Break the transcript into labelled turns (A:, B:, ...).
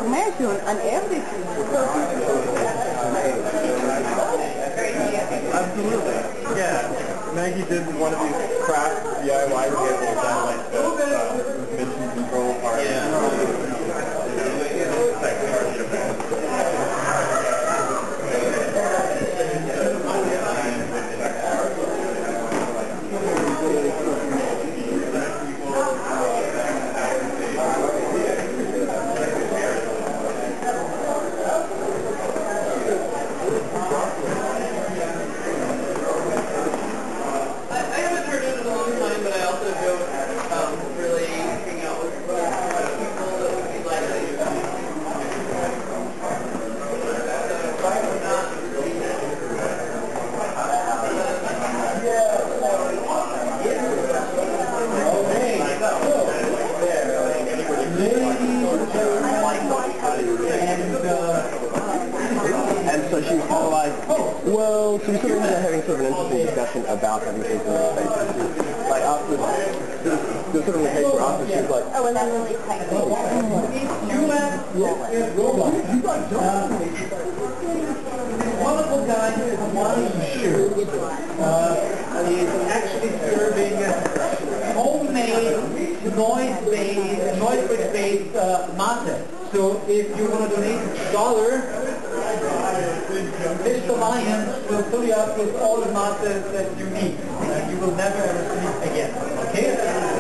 A: information and everything.
B: Absolutely. Yeah. Maggie did one of these craft DIY vehicles that like the mission control part.
C: And so she was kind of like, well, so we sort of ended up having sort of an interesting discussion about having things in the space. Like after, there was sort of an occasion where after she was like,
A: Oh, and that really tight.
D: Wonderful guy from one shoe. He's actually serving homemade Noisebridge-based mate. So if you want to donate $1, Mr. Lion will fill you up with all the mate that you need. And you will never ever sleep again. Okay?